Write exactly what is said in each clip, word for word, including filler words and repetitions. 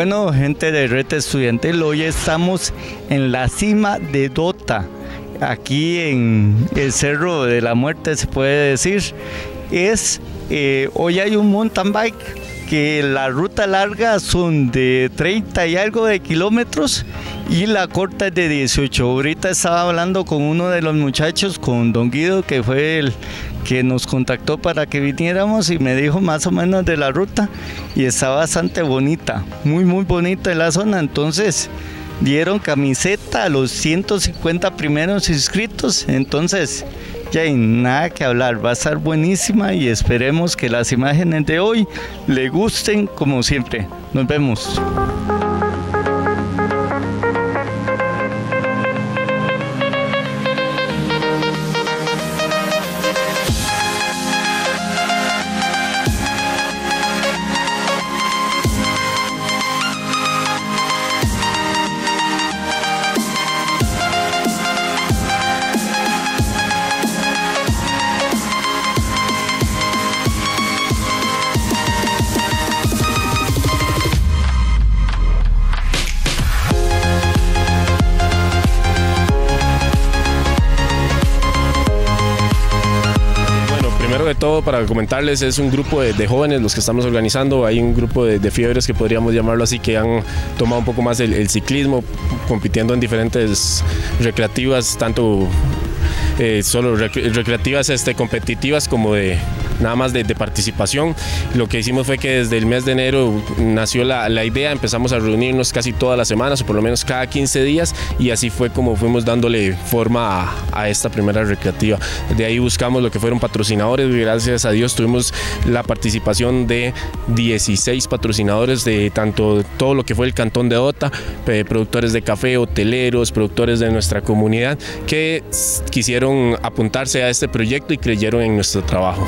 Bueno, gente de Red Estudiantil, hoy estamos en la cima de Dota, aquí en el Cerro de la Muerte, se puede decir. Es, eh, hoy hay un mountain bike que la ruta larga son de treinta y algo de kilómetros y la corta es de dieciocho. Ahorita estaba hablando con uno de los muchachos, con Don Guido, que fue el que nos contactó para que viniéramos, y me dijo más o menos de la ruta y está bastante bonita, muy muy bonita en la zona. Entonces dieron camiseta a los ciento cincuenta primeros inscritos, entonces ya hay nada que hablar, va a estar buenísima y esperemos que las imágenes de hoy le gusten como siempre. Nos vemos. Todo para comentarles, es un grupo de, de jóvenes los que estamos organizando. Hay un grupo de, de fiebres, que podríamos llamarlo así, que han tomado un poco más el, el ciclismo, compitiendo en diferentes recreativas, tanto eh, solo rec recreativas este, competitivas como de nada más de, de participación. Lo que hicimos fue que desde el mes de enero nació la, la idea, empezamos a reunirnos casi todas las semanas o por lo menos cada quince días, y así fue como fuimos dándole forma a, a esta primera recreativa. De ahí buscamos lo que fueron patrocinadores, y gracias a Dios tuvimos la participación de dieciséis patrocinadores de tanto todo lo que fue el cantón de Dota, eh, productores de café, hoteleros, productores de nuestra comunidad, que quisieron apuntarse a este proyecto y creyeron en nuestro trabajo.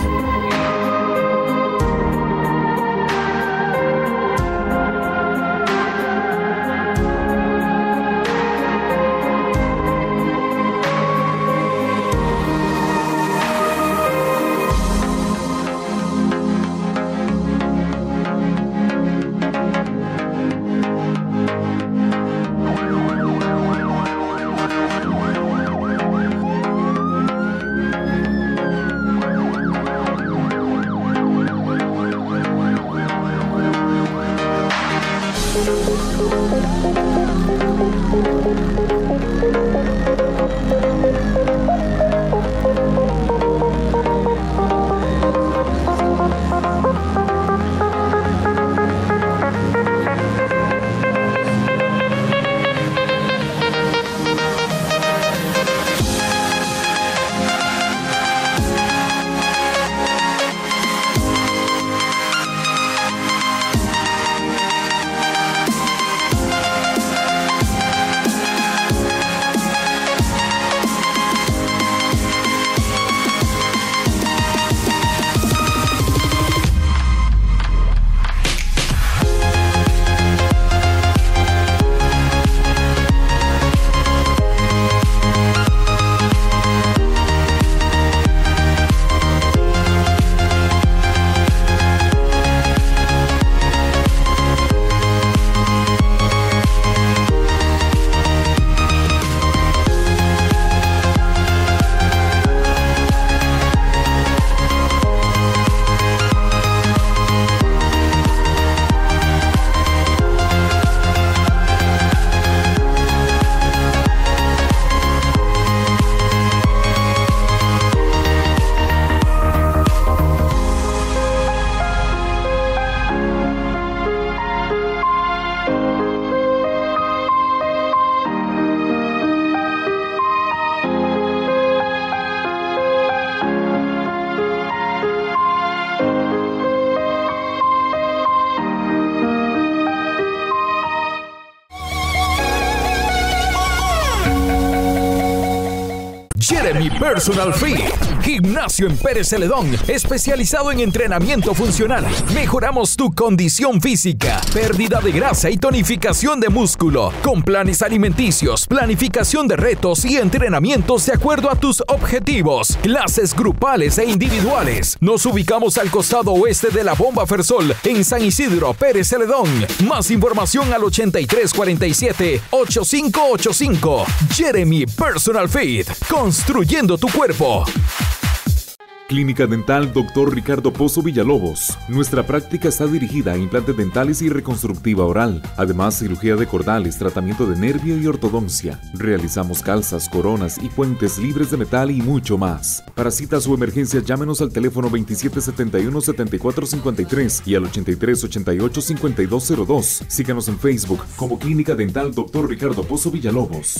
Jeremy Personal Fit, gimnasio en Pérez Celedón, especializado en entrenamiento funcional. Mejoramos tu condición física, pérdida de grasa y tonificación de músculo, con planes alimenticios, planificación de retos y entrenamientos de acuerdo a tus objetivos, clases grupales e individuales. Nos ubicamos al costado oeste de la Bomba Fersol, en San Isidro, Pérez Celedón. Más información al ochenta y tres cuarenta y siete, ochenta y cinco ochenta y cinco. Jeremy Personal Fit, construyendo tu cuerpo. Clínica Dental doctor Ricardo Pozo Villalobos. Nuestra práctica está dirigida a implantes dentales y reconstructiva oral. Además, cirugía de cordales, tratamiento de nervio y ortodoncia. Realizamos calzas, coronas y puentes libres de metal y mucho más. Para citas o emergencias, llámenos al teléfono veintisiete setenta y uno, setenta y cuatro cincuenta y tres y al ochenta y tres ochenta y ocho, cincuenta y dos cero dos. Síganos en Facebook como Clínica Dental doctor Ricardo Pozo Villalobos.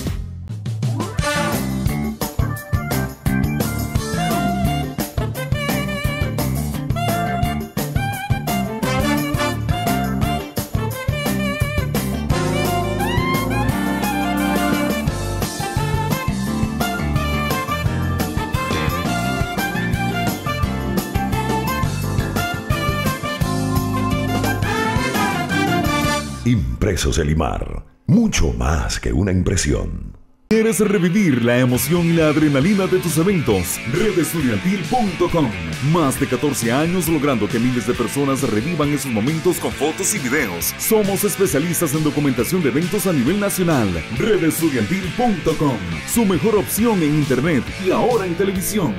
Impresos Elimar, mucho más que una impresión. ¿Quieres revivir la emoción y la adrenalina de tus eventos? red estudiantil punto com. Más de catorce años logrando que miles de personas revivan esos momentos con fotos y videos. Somos especialistas en documentación de eventos a nivel nacional. red estudiantil punto com. Su mejor opción en internet y ahora en televisión.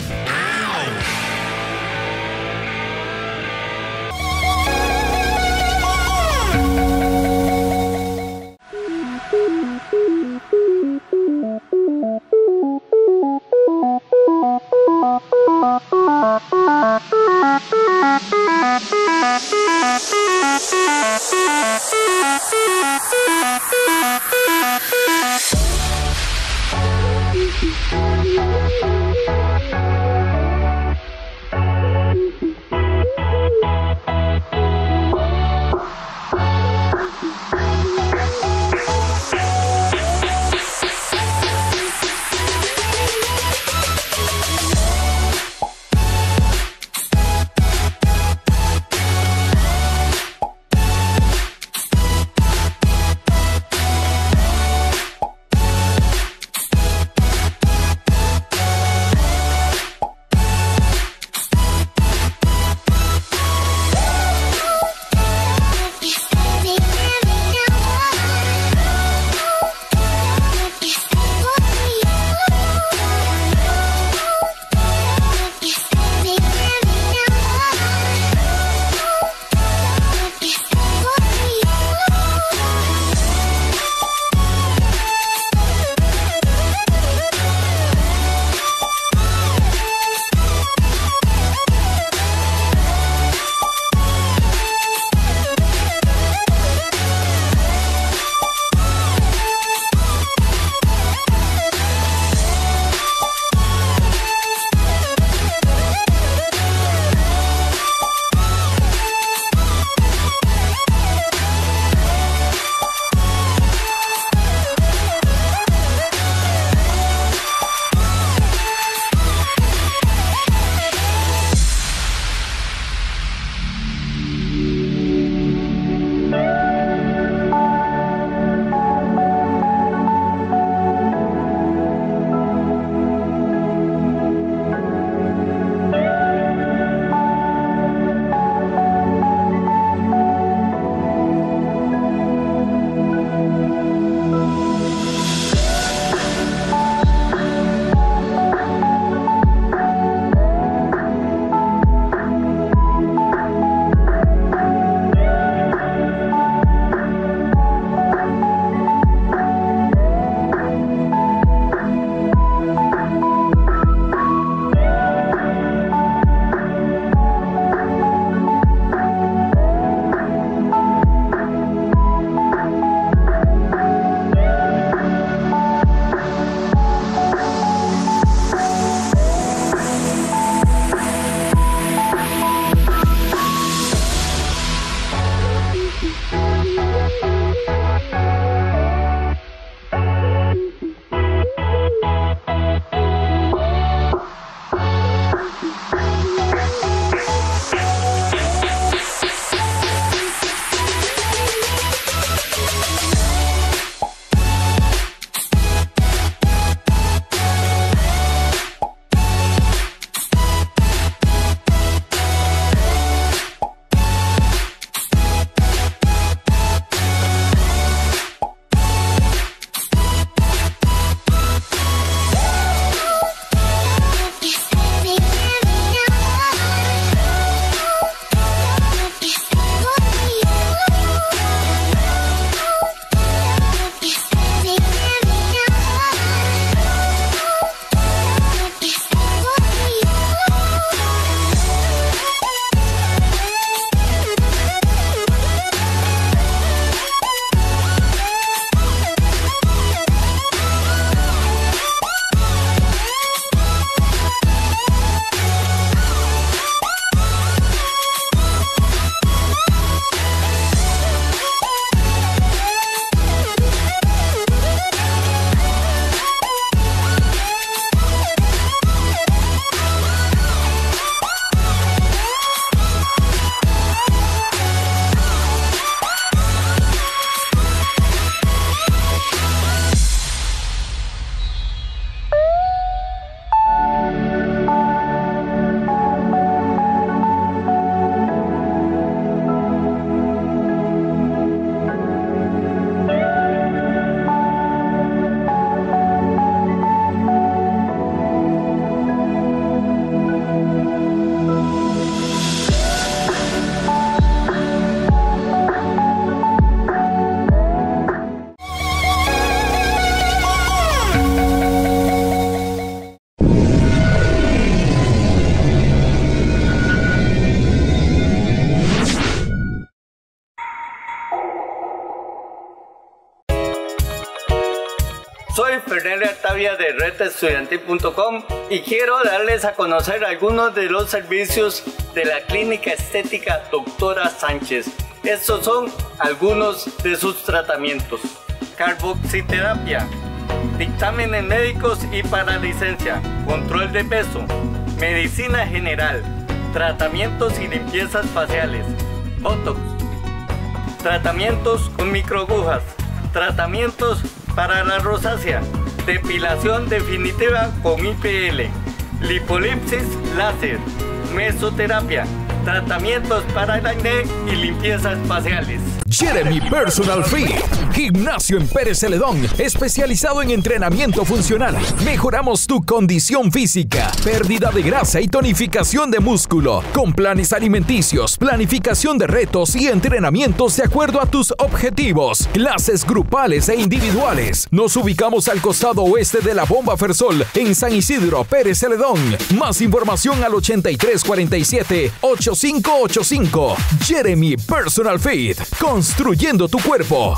Soy Fernando Artavia de red estudiantil punto com y quiero darles a conocer algunos de los servicios de la Clínica Estética Doctora Sánchez. Estos son algunos de sus tratamientos: carboxiterapia, dictámenes médicos y para licencia, control de peso, medicina general, tratamientos y limpiezas faciales, botox, tratamientos con microagujas, tratamientos para la rosácea, depilación definitiva con I P L, lipolipsis láser, mesoterapia, tratamientos para el acné y limpiezas faciales. Jeremy Personal Fit, gimnasio en Pérez Celedón, especializado en entrenamiento funcional. Mejoramos tu condición física, pérdida de grasa y tonificación de músculo, con planes alimenticios, planificación de retos y entrenamientos de acuerdo a tus objetivos, clases grupales e individuales. Nos ubicamos al costado oeste de la Bomba Fersol, en San Isidro, Pérez Celedón. Más información al ochenta y tres cuarenta y siete, ochenta y cinco ochenta y cinco. Jeremy Personal Fit, construyendo tu cuerpo.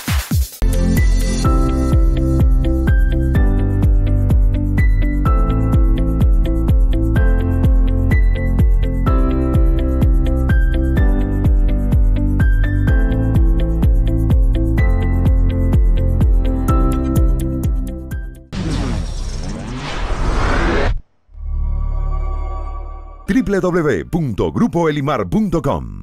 doble u doble u doble u punto grupo elimar punto com.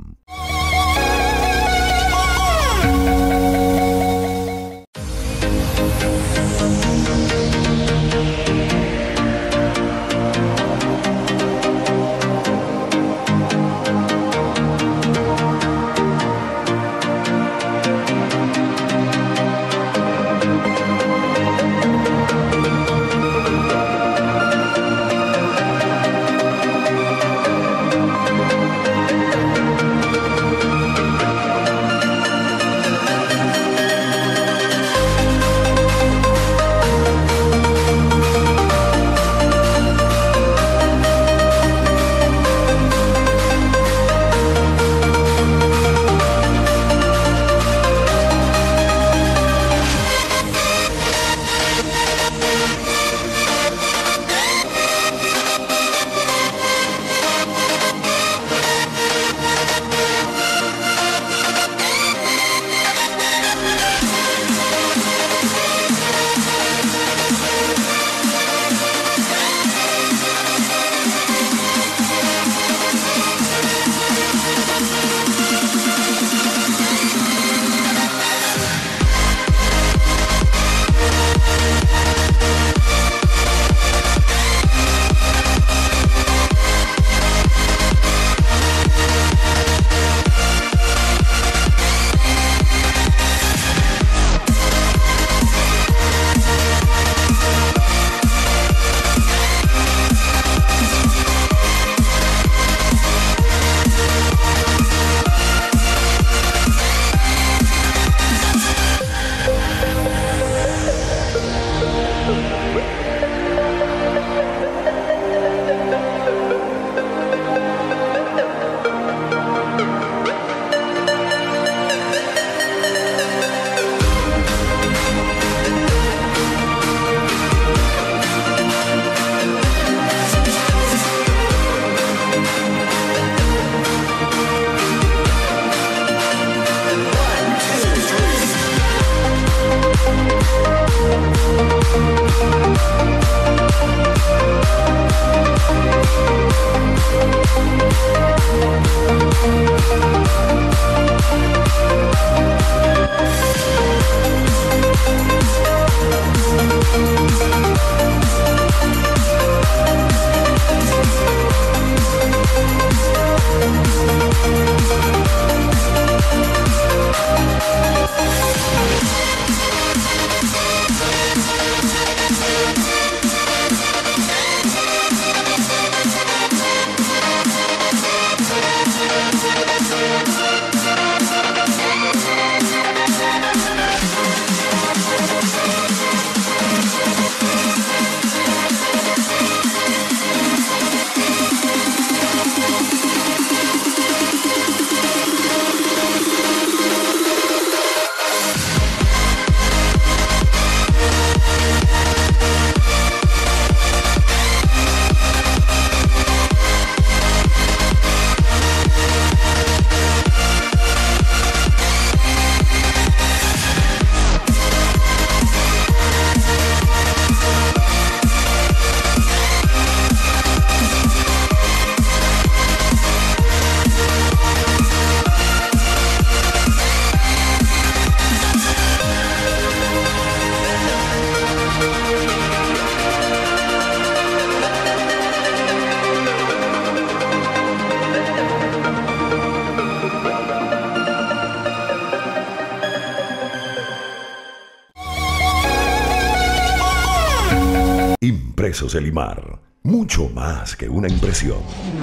Impresos Elimar, mucho más que una impresión.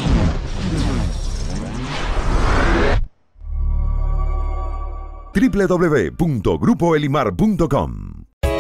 doble u doble u doble u punto grupo elimar punto com.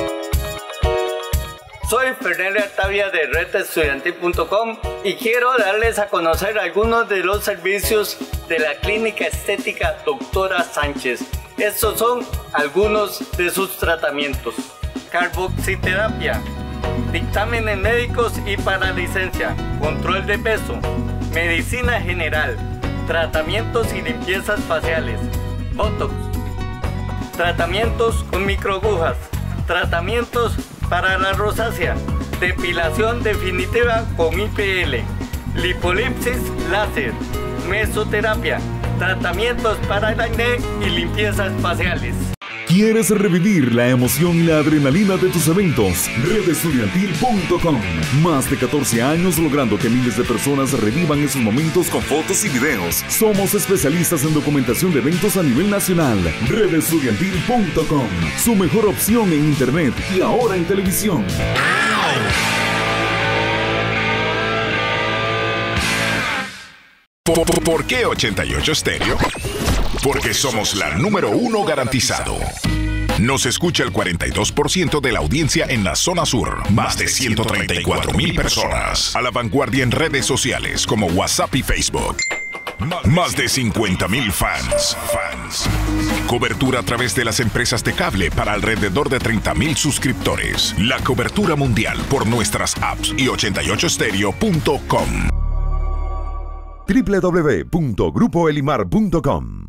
Soy Fernando Artavia de red estudiantil punto com y quiero darles a conocer algunos de los servicios de la Clínica Estética Doctora Sánchez. Estos son algunos de sus tratamientos: carboxiterapia, dictámenes médicos y para licencia, control de peso, medicina general, tratamientos y limpiezas faciales, botox, tratamientos con microagujas, tratamientos para la rosácea, depilación definitiva con I P L, lipolipsis láser, mesoterapia, tratamientos para el acné y limpiezas faciales. ¿Quieres revivir la emoción y la adrenalina de tus eventos? red estudiantil punto com. Más de catorce años logrando que miles de personas revivan esos momentos con fotos y videos. Somos especialistas en documentación de eventos a nivel nacional. red estudiantil punto com. Su mejor opción en internet y ahora en televisión. ¿Por qué ochenta y ocho Stereo? Porque somos la número uno garantizado. Nos escucha el cuarenta y dos por ciento de la audiencia en la zona sur. Más de ciento treinta y cuatro mil personas. A la vanguardia en redes sociales como WhatsApp y Facebook. Más de cincuenta mil fans. Fans. Cobertura a través de las empresas de cable para alrededor de treinta mil suscriptores. La cobertura mundial por nuestras apps y ochenta y ocho stereo punto com. doble u doble u doble u punto grupo elimar punto com.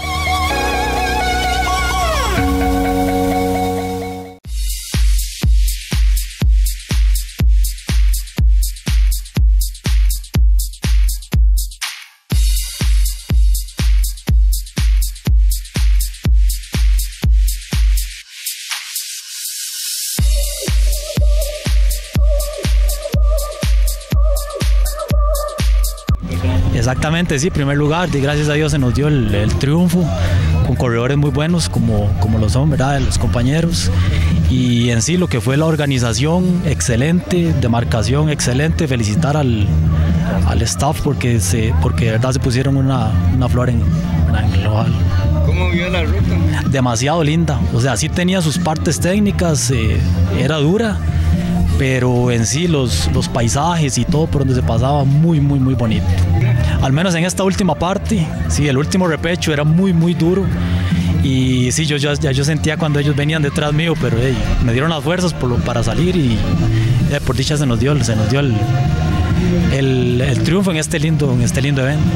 Exactamente, sí, primer lugar, y gracias a Dios se nos dio el, el triunfo con corredores muy buenos como, como lo son, ¿verdad?, los compañeros, y en sí lo que fue la organización excelente, demarcación excelente, felicitar al, al staff porque, se, porque de verdad se pusieron una, una flor en, en el ojal. ¿Cómo vio la ruta? Demasiado linda, o sea, sí tenía sus partes técnicas, eh, era dura, pero en sí los, los paisajes y todo por donde se pasaba muy, muy, muy bonito. Al menos en esta última parte, sí, el último repecho era muy, muy duro. Y sí, yo ya, ya yo sentía cuando ellos venían detrás mío, pero hey, me dieron las fuerzas por lo, para salir y eh, por dicha se nos dio, se nos dio el, el, el triunfo en este lindo, en este lindo evento.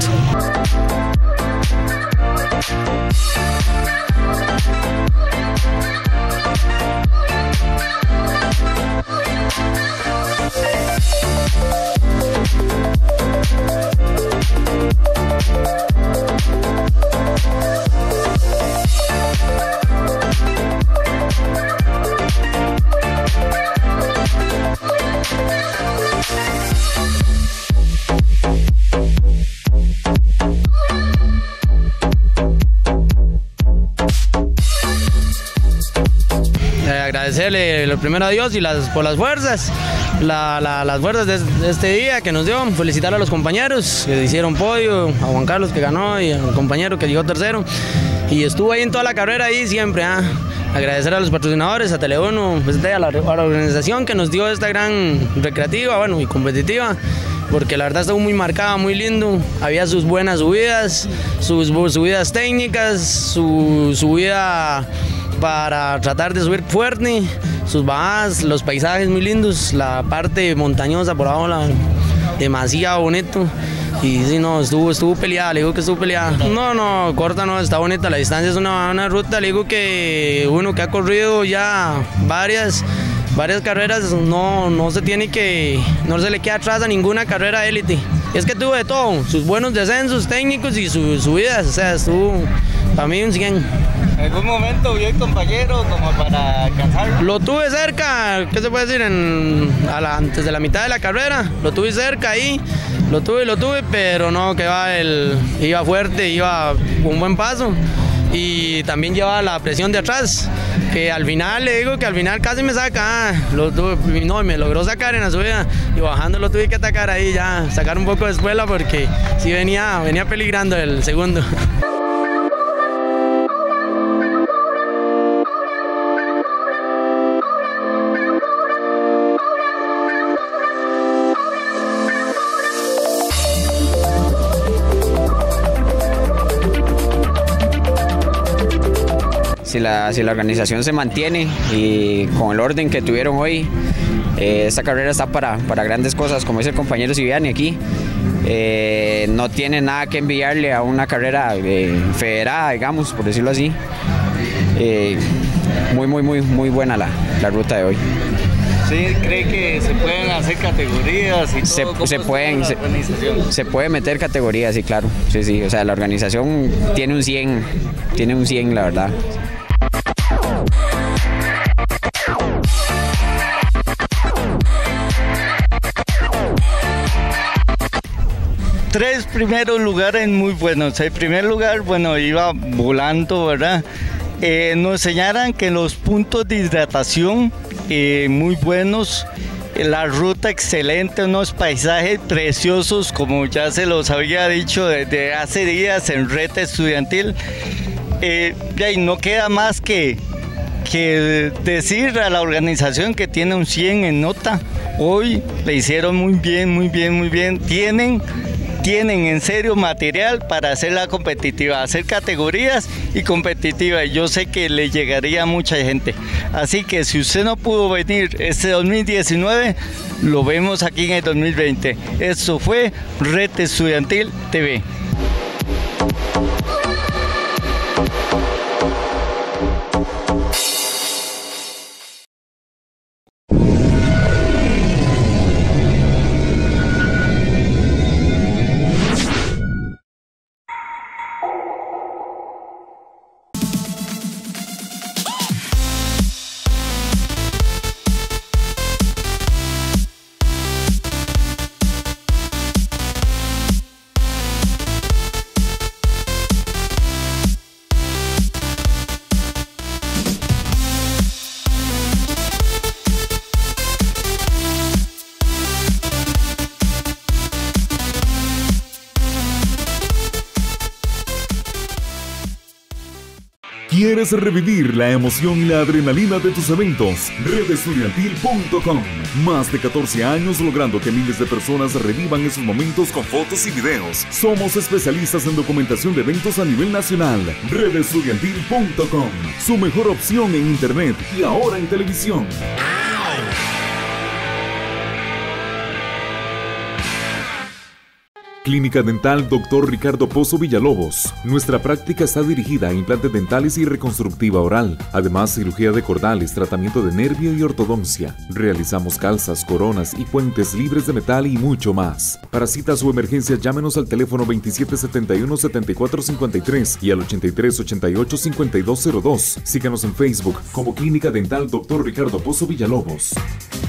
Agradecerle lo primero a Dios y las, por las fuerzas, la, la, las fuerzas de, de este día que nos dio, felicitar a los compañeros que hicieron podio, a Juan Carlos que ganó y al compañero que llegó tercero y estuvo ahí en toda la carrera ahí siempre. ¿eh? Agradecer a los patrocinadores, a Tele uno, pues, a, la, a la organización que nos dio esta gran recreativa, bueno, y competitiva, porque la verdad estuvo muy marcada, muy lindo, había sus buenas subidas, sus subidas técnicas, su subida para tratar de subir fuerte, sus bajadas, los paisajes muy lindos, la parte montañosa por abajo, la, demasiado bonito. Y sí, no, estuvo, estuvo peleada, le digo que estuvo peleada. No, no, corta no, está bonita, la distancia es una, una ruta, le digo que uno que ha corrido ya varias, varias carreras, no, no se tiene que, no se le queda atrás a ninguna carrera élite. Es que tuvo de todo, sus buenos descensos técnicos y sus subidas, o sea, estuvo para mí un cien. ¿En algún momento vio el compañero como para alcanzarlo? Lo tuve cerca, ¿qué se puede decir? En, a la, antes de la mitad de la carrera, lo tuve cerca ahí, lo tuve, lo tuve, pero no, que va, el, iba fuerte, iba con un buen paso y también llevaba la presión de atrás, que al final, le digo que al final casi me saca, lo, no, me logró sacar en la subida y bajando lo tuve que atacar ahí ya, sacar un poco de espuela porque sí venía, venía peligrando el segundo. Si la, si la organización se mantiene y con el orden que tuvieron hoy, eh, esta carrera está para, para grandes cosas, como dice el compañero Siviani aquí. Eh, no tiene nada que enviarle a una carrera eh, federada, digamos, por decirlo así. Eh, muy, muy, muy, muy buena la, la ruta de hoy. ¿Sí cree que se pueden hacer categorías y se, todo? Se pueden, se, se puede meter categorías, sí, claro. Sí, sí, o sea, la organización tiene un cien, tiene un cien, la verdad. Tres primeros lugares muy buenos. El primer lugar, bueno, iba volando, ¿verdad? Eh, nos enseñaron que los puntos de hidratación eh, muy buenos, la ruta excelente, unos paisajes preciosos, como ya se los había dicho desde hace días en Red Estudiantil. Eh, y no queda más que, que decir a la organización que tiene un cien en nota. Hoy le hicieron muy bien, muy bien, muy bien. Tienen... tienen en serio material para hacerla competitiva, hacer categorías y competitiva. Yo sé que le llegaría a mucha gente. Así que si usted no pudo venir este dos mil diecinueve, lo vemos aquí en el dos mil veinte. Esto fue Red Estudiantil T V. ¿Quieres revivir la emoción y la adrenalina de tus eventos? red estudiantil punto com. Más de catorce años logrando que miles de personas revivan esos momentos con fotos y videos. Somos especialistas en documentación de eventos a nivel nacional. red estudiantil punto com. Su mejor opción en internet y ahora en televisión. Clínica Dental doctor Ricardo Pozo Villalobos. Nuestra práctica está dirigida a implantes dentales y reconstructiva oral. Además, cirugía de cordales, tratamiento de nervio y ortodoncia. Realizamos calzas, coronas y puentes libres de metal y mucho más. Para citas o emergencias, llámenos al teléfono veintisiete setenta y uno setenta y cuatro cincuenta y tres y al ochenta y tres ochenta y ocho cincuenta y dos cero dos. Síganos en Facebook como Clínica Dental doctor Ricardo Pozo Villalobos.